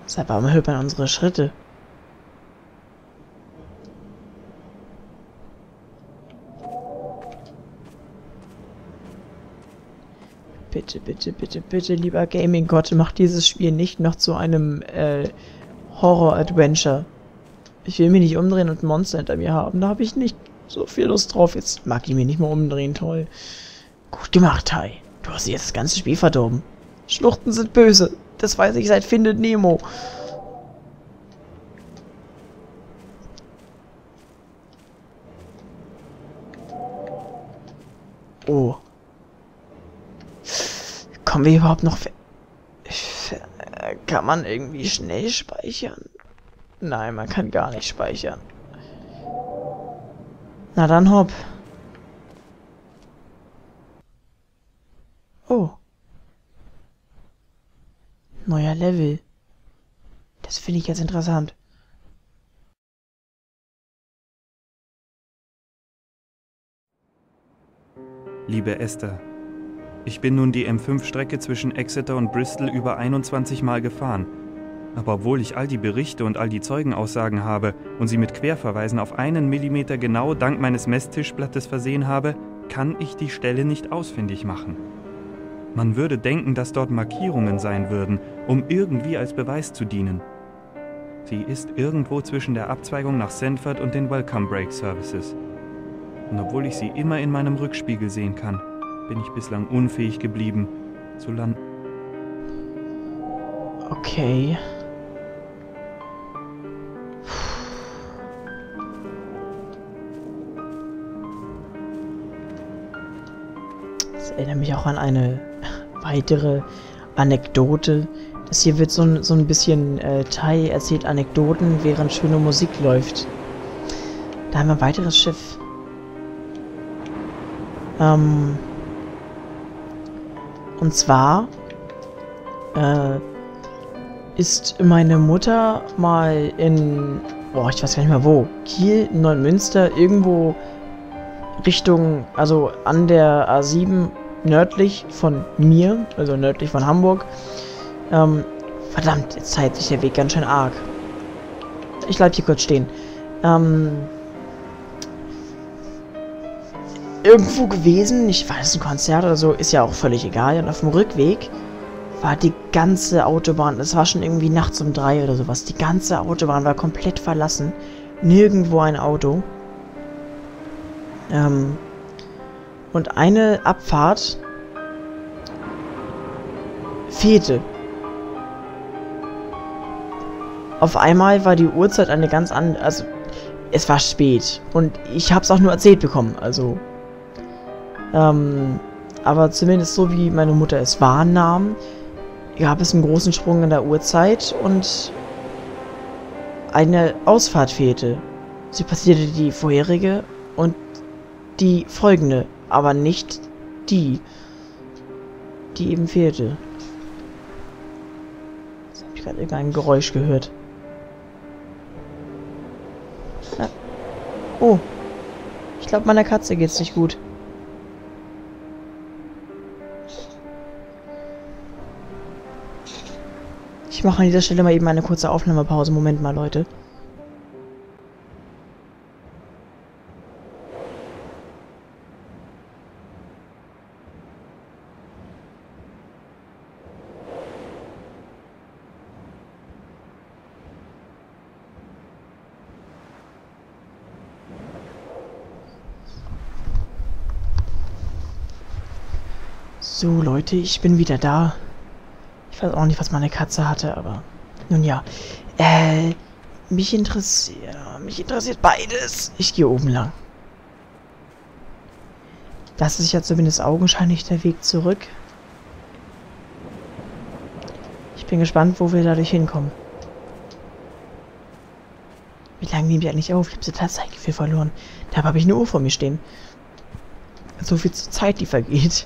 Seit wann hört man unsere Schritte? Bitte, bitte, bitte, bitte, lieber Gaming-Gott, mach dieses Spiel nicht noch zu einem, Horror-Adventure. Ich will mich nicht umdrehen und ein Monster hinter mir haben. Da habe ich nicht so viel Lust drauf. Jetzt mag ich mich nicht mehr umdrehen, toll. Gut gemacht, Tai. Du hast jetzt das ganze Spiel verdorben. Schluchten sind böse. Das weiß ich seit Findet Nemo. Oh. Kommen wir überhaupt noch... Kann man irgendwie schnell speichern? Nein, man kann gar nicht speichern. Na dann hopp. Oh. Neuer Level. Das finde ich jetzt interessant. Liebe Esther, ich bin nun die M5-Strecke zwischen Exeter und Bristol über 21 Mal gefahren. Aber obwohl ich all die Berichte und all die Zeugenaussagen habe und sie mit Querverweisen auf einen Millimeter genau dank meines Messtischblattes versehen habe, kann ich die Stelle nicht ausfindig machen. Man würde denken, dass dort Markierungen sein würden, um irgendwie als Beweis zu dienen. Sie ist irgendwo zwischen der Abzweigung nach Sandford und den Welcome Break Services. Und obwohl ich sie immer in meinem Rückspiegel sehen kann, bin ich bislang unfähig geblieben, zu landen. Okay. Das erinnert mich auch an eine weitere Anekdote. Das hier wird so ein bisschen Tai erzählt Anekdoten, während schöne Musik läuft. Da haben wir ein weiteres Schiff. Und zwar ist meine Mutter mal in, boah, ich weiß gar nicht mehr wo, Kiel, Neumünster, irgendwo Richtung, also an der A7 nördlich von mir, also nördlich von Hamburg. Verdammt, jetzt teilt sich der Weg ganz schön arg. Ich bleib hier kurz stehen. Irgendwo gewesen, ich weiß, ein Konzert oder so, ist ja auch völlig egal. Und auf dem Rückweg war die ganze Autobahn, es war schon irgendwie nachts um 3 oder sowas, die ganze Autobahn war komplett verlassen. Nirgendwo ein Auto. Und eine Abfahrt fehlte. Auf einmal war die Uhrzeit eine ganz andere, also es war spät und ich hab's auch nur erzählt bekommen, also aber zumindest so wie meine Mutter es wahrnahm, gab es einen großen Sprung in der Uhrzeit und eine Ausfahrt fehlte. Sie passierte die vorherige und die folgende, aber nicht die eben fehlte. Jetzt habe ich gerade irgendein Geräusch gehört. Ja. Oh, ich glaube, meiner Katze geht's nicht gut. Ich mache an dieser Stelle mal eben eine kurze Aufnahmepause. Moment mal, Leute. So, Leute, ich bin wieder da. Ich weiß auch nicht, was meine Katze hatte, aber... Nun ja. Mich interessiert beides. Ich gehe oben lang. Das ist ja zumindest augenscheinlich der Weg zurück. Ich bin gespannt, wo wir dadurch hinkommen. Wie lange nehme ich eigentlich auf? Ich habe das Zeitgefühl verloren. Da habe ich eine Uhr vor mir stehen. So viel Zeit, die vergeht.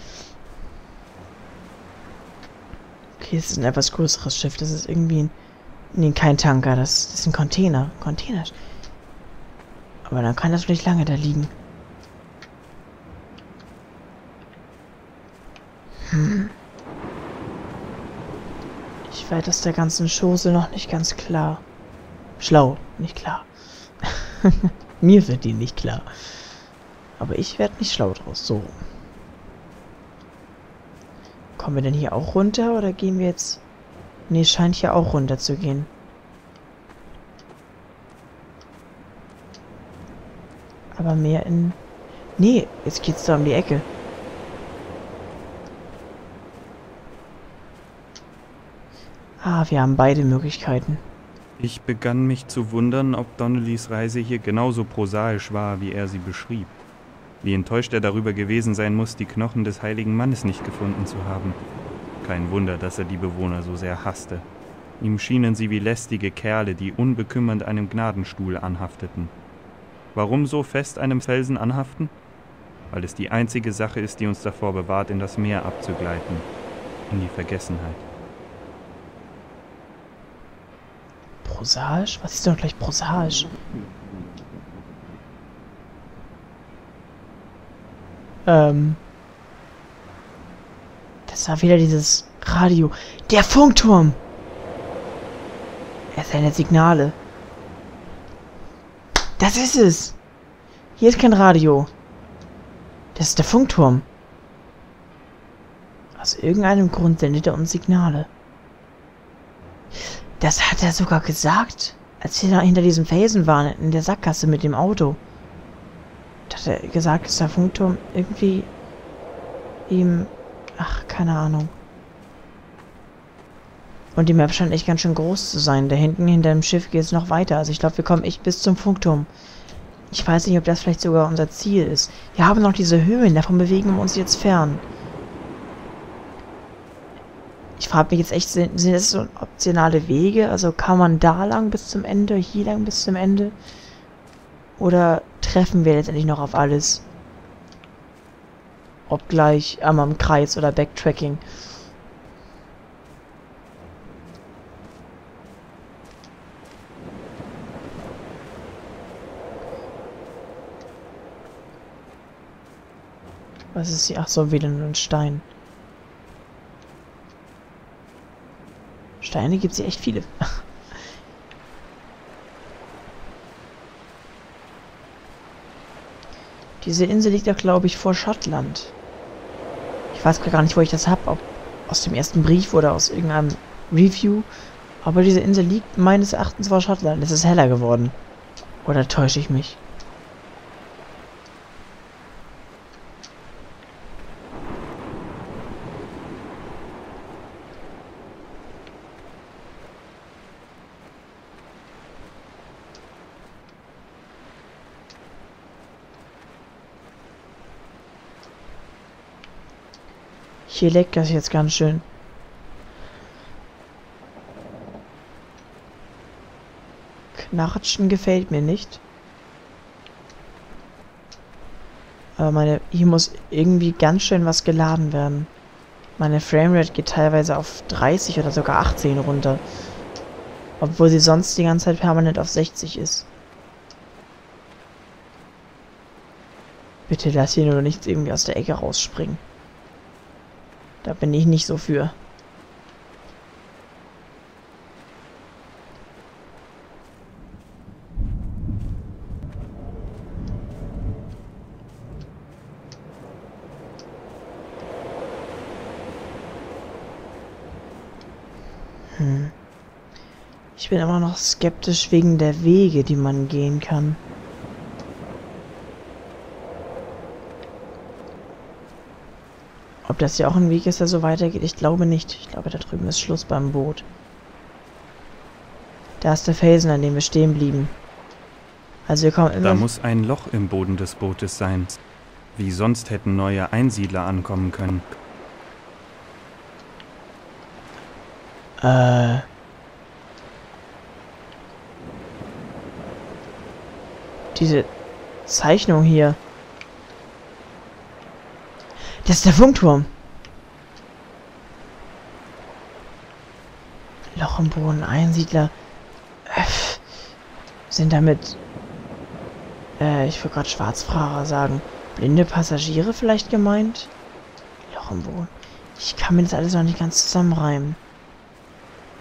Okay, es ist ein etwas größeres Schiff. Das ist irgendwie kein Tanker. Das ist ein Container. Container. Aber dann kann das nicht lange da liegen. Ich werde aus der ganzen Chose noch nicht ganz klar. Schlau, nicht klar. Mir wird die nicht klar. Aber ich werde nicht schlau draus. So. Kommen wir denn hier auch runter oder gehen wir jetzt... Ne, es scheint hier auch runter zu gehen. Aber mehr in... Nee, jetzt geht's da um die Ecke. Ah, wir haben beide Möglichkeiten. Ich begann mich zu wundern, ob Donnellys Reise hier genauso prosaisch war, wie er sie beschrieb. Wie enttäuscht er darüber gewesen sein muss, die Knochen des heiligen Mannes nicht gefunden zu haben. Kein Wunder, dass er die Bewohner so sehr hasste. Ihm schienen sie wie lästige Kerle, die unbekümmert einem Gnadenstuhl anhafteten. Warum so fest einem Felsen anhaften? Weil es die einzige Sache ist, die uns davor bewahrt, in das Meer abzugleiten, in die Vergessenheit. Prosaisch? Was ist denn gleich prosaisch? Das war wieder dieses Radio. Der Funkturm! Er sendet Signale. Das ist es! Hier ist kein Radio. Das ist der Funkturm. Aus irgendeinem Grund sendet er uns Signale. Das hat er sogar gesagt, als wir da hinter diesem Felsen waren, in der Sackgasse mit dem Auto. Da hat er gesagt, dass der Funkturm irgendwie ihm... Ach, keine Ahnung. Und die Map scheint echt ganz schön groß zu sein. Da hinten, hinter dem Schiff, geht es noch weiter. Also ich glaube, wir kommen echt bis zum Funkturm. Ich weiß nicht, ob das vielleicht sogar unser Ziel ist. Wir haben noch diese Höhlen, davon bewegen wir uns jetzt fern. Ich frage mich jetzt echt, sind das so optionale Wege? Also kann man da lang bis zum Ende, hier lang bis zum Ende? Oder treffen wir letztendlich noch auf alles? Ob gleich einmal im Kreis oder Backtracking. Was ist hier? Ach so, wieder nur ein Stein. Steine gibt es hier echt viele. Diese Insel liegt ja, glaube ich, vor Schottland. Ich weiß gar nicht, wo ich das habe. Ob aus dem ersten Brief oder aus irgendeinem Review. Aber diese Insel liegt meines Erachtens vor Schottland. Es ist heller geworden. Oder täusche ich mich? Hier leckt das jetzt ganz schön. Knatschen gefällt mir nicht. Aber hier muss irgendwie ganz schön was geladen werden. Meine Framerate geht teilweise auf 30 oder sogar 18 runter. Obwohl sie sonst die ganze Zeit permanent auf 60 ist. Bitte lass hier nur nichts irgendwie aus der Ecke rausspringen. Da bin ich nicht so für. Ich bin immer noch skeptisch wegen der Wege, die man gehen kann. Ob das ja auch ein Weg ist, der so weitergeht? Ich glaube nicht. Ich glaube, da drüben ist Schluss beim Boot. Da ist der Felsen, an dem wir stehen blieben. Also wir kommen immer... Da muss ein Loch im Boden des Bootes sein. Wie sonst hätten neue Einsiedler ankommen können. Diese Zeichnung hier. Das ist der Funkturm. Loch im Boden, Einsiedler. Sind damit... ich wollte gerade Schwarzfahrer sagen. Blinde Passagiere vielleicht gemeint? Loch im Boden. Ich kann mir das alles noch nicht ganz zusammenreimen.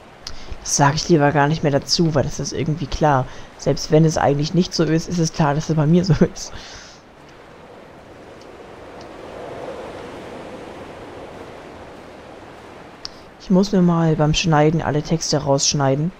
Das sage ich lieber gar nicht mehr dazu, weil das ist irgendwie klar. Selbst wenn es eigentlich nicht so ist, ist es klar, dass es bei mir so ist. Ich muss mir mal beim Schneiden alle Texte rausschneiden.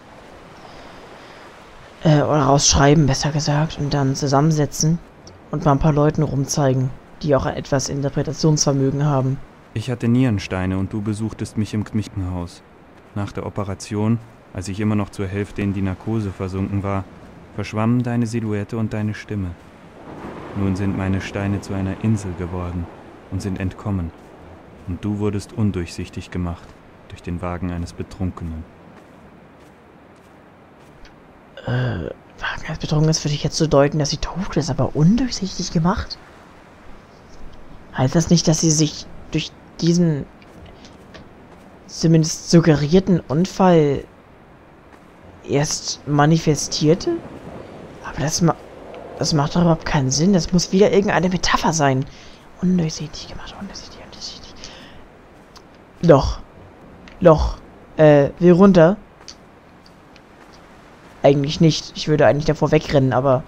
Oder rausschreiben, besser gesagt. Und dann zusammensetzen und mal ein paar Leuten rumzeigen, die auch etwas Interpretationsvermögen haben. Ich hatte Nierensteine und du besuchtest mich im Krankenhaus. Nach der Operation, als ich immer noch zur Hälfte in die Narkose versunken war, verschwammen deine Silhouette und deine Stimme. Nun sind meine Steine zu einer Insel geworden und sind entkommen. Und du wurdest undurchsichtig gemacht durch den Wagen eines Betrunkenen. Wagen eines Betrunkenen ist für dich jetzt zu deuten, dass sie tot ist, aber undurchsichtig gemacht? Heißt das nicht, dass sie sich durch diesen zumindest suggerierten Unfall erst manifestierte? Aber das macht doch überhaupt keinen Sinn. Das muss wieder irgendeine Metapher sein. Undurchsichtig gemacht, undurchsichtig. Loch. Will runter? Eigentlich nicht. Ich würde eigentlich davor wegrennen, aber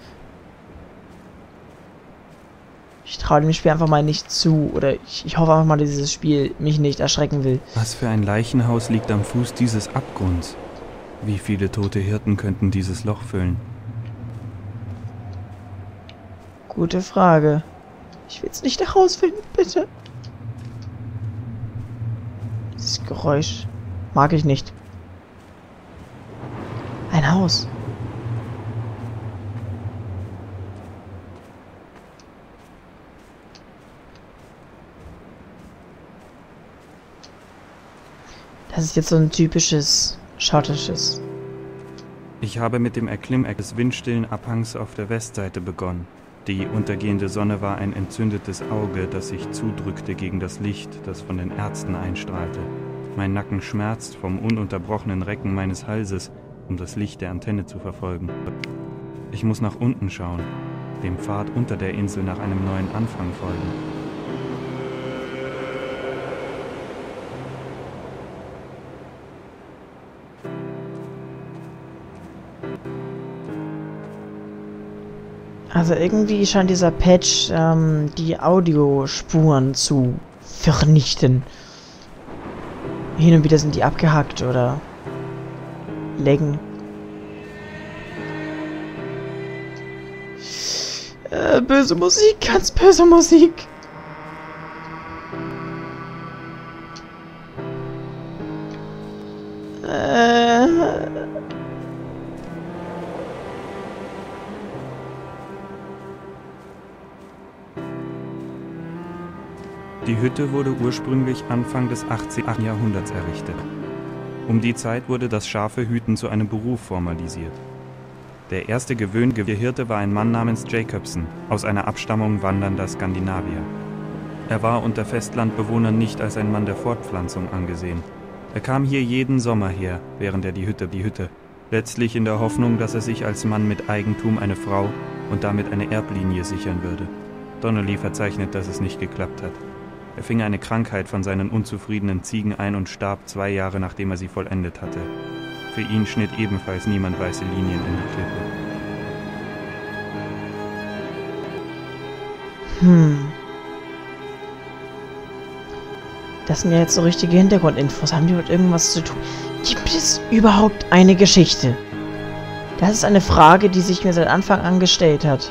ich traue dem Spiel einfach mal nicht zu. Oder ich hoffe einfach mal, dass dieses Spiel mich nicht erschrecken will. Was für ein Leichenhaus liegt am Fuß dieses Abgrunds? Wie viele tote Hirten könnten dieses Loch füllen? Gute Frage. Ich will es nicht herausfinden, bitte. Dieses Geräusch mag ich nicht. Ein Haus. Das ist jetzt so ein typisches schottisches. Ich habe mit dem Erklimmen des windstillen Abhangs auf der Westseite begonnen. Die untergehende Sonne war ein entzündetes Auge, das sich zudrückte gegen das Licht, das von den Ärzten einstrahlte. Mein Nacken schmerzt vom ununterbrochenen Recken meines Halses, um das Licht der Antenne zu verfolgen. Ich muss nach unten schauen, dem Pfad unter der Insel nach einem neuen Anfang folgen. Also irgendwie scheint dieser Patch die Audiospuren zu vernichten. Hin und wieder sind die abgehackt oder laggen. Böse Musik, ganz böse Musik. Die Hütte wurde ursprünglich Anfang des 18. Jahrhunderts errichtet. Um die Zeit wurde das Schafehüten zu einem Beruf formalisiert. Der erste gewöhnliche Hirte war ein Mann namens Jacobson, aus einer Abstammung wandernder Skandinavier. Er war unter Festlandbewohnern nicht als ein Mann der Fortpflanzung angesehen. Er kam hier jeden Sommer her, während er die Hütte, letztlich in der Hoffnung, dass er sich als Mann mit Eigentum eine Frau und damit eine Erblinie sichern würde. Donnelly verzeichnet, dass es nicht geklappt hat. Er fing eine Krankheit von seinen unzufriedenen Ziegen ein und starb 2 Jahre, nachdem er sie vollendet hatte. Für ihn schnitt ebenfalls niemand weiße Linien in die Klippe. Das sind ja jetzt so richtige Hintergrundinfos. Haben die mit irgendwas zu tun? Gibt es überhaupt eine Geschichte? Das ist eine Frage, die sich mir seit Anfang an gestellt hat.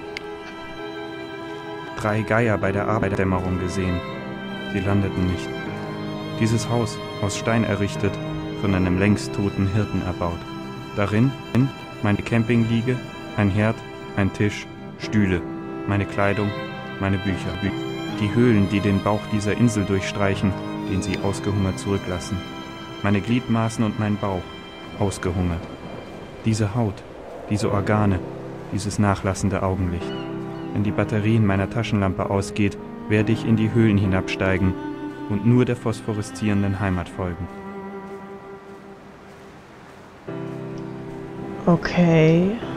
3 Geier bei der Abenddämmerung gesehen. Sie landeten nicht. Dieses Haus, aus Stein errichtet, von einem längst toten Hirten erbaut. Darin meine Campingliege, ein Herd, ein Tisch, Stühle, meine Kleidung, meine Bücher. Die Höhlen, die den Bauch dieser Insel durchstreichen, den sie ausgehungert zurücklassen. Meine Gliedmaßen und mein Bauch, ausgehungert. Diese Haut, diese Organe, dieses nachlassende Augenlicht. Wenn die Batterie in meiner Taschenlampe ausgeht, werde ich in die Höhlen hinabsteigen und nur der phosphoreszierenden Heimat folgen. Okay.